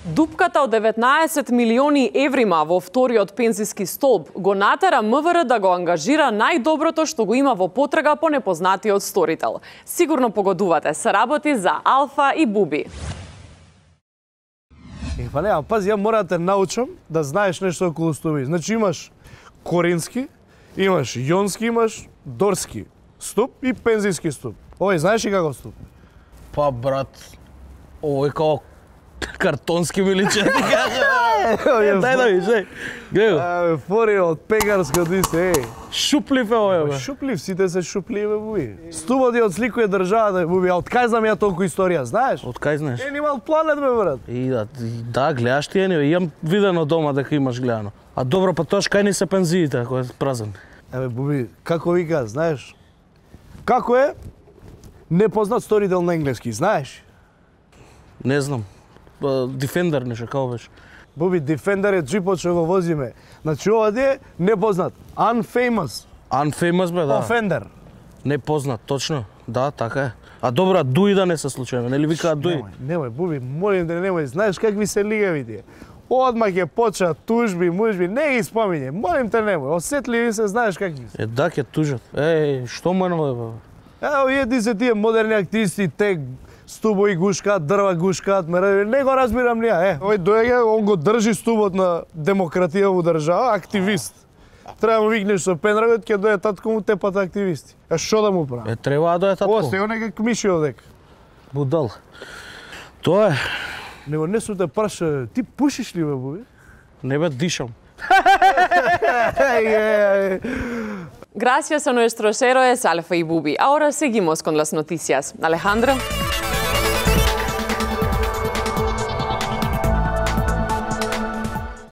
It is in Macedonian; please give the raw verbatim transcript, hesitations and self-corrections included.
Дупката од деветнаесет милиони еврима во вториот пензиски столб го натера МВР да го ангажира најдоброто што го има во потрага по непознатиот сторител. Сигурно погодувате, се работи за Алфа и Буби. Е, па не, а пази, ја мора да те научам да знаеш нешто околу стуби. Значи имаш корински, имаш јонски, имаш дорски ступ и пензиски ступ. Овој знаеш ли како ступ? Па брат, овој као картонски ми личи, ти кажа. Дај да виж, дај. Гледа го. Абе, фори од пекарско ти се, е. Шуплив е овој, бе. Шуплив, сите се шупливи, буби. Стубот ја отсликува државата, буби, а од кај знам ја толку историја, знаеш? Од кај знаеш? Animal Planet, бе, брат. И да, да, гледаш ти е, имам видено дома дека имаш гледано. А добро, па тоаш кај ни се пензиите, ако е празен? Еве, буби, како вика, знаеш? Како е непознат сторител на енглески, знаеш? Не знам. Defender нешто, како беше? Буби, Defender е джипот што го возиме. Значи, ова е непознат. Unfamous. Unfamous, бе, да. Offender. Непознат, точно. Да, така е. А добра, дуи да не се случајно, нели викаат дуи? Немој, немој, Буби, молим те, немој. Знаеш какви се лигави тие? Одмак ќе почнат тужби, мужби, не ги спомиње. Молим те, немој. Осетливи се, знаеш какви се. Е, да, ќе тужат. Е, што менува, бе? Ево, еди се тие модерни активисти, те стубови гушкаат, дрва гушкаат, мере, не го разбирам нија. Е, овој доеѓа, он го држи стубот на демократија во држава, активист. Треба му викнеш со пендрагот, ќе дојде татко му тепат активисти. А што да му прави? Е, треба да дојде татко. О, сте некак миши овдека. Будал. Тоа е. Него не су те праша, ти пушиш ли, бе, Буби? Не бе, дишам. Gracias a nuestros héroes Alfa y Bubi. Ahora seguimos con las noticias. Alejandro.